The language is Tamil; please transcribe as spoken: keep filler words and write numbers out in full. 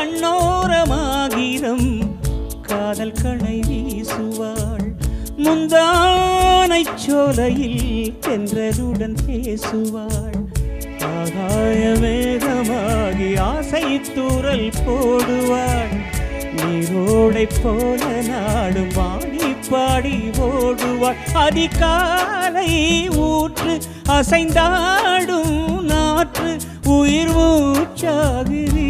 கண்ணோரமாகிரம் காதல் கணை வீசுவாள் முந்தானை சோலையில் தென்றலுடன் பேசுவாள் ஆகாய மேகமாகி ஆசை தூரல் போடுவாள் நீரோடை போல நாடும் வாடி பாடி ஓடுவாள் அதிகாலை ஊற்று அசைந்தாடும் நாற்று உயிர் மூச்சாகுதி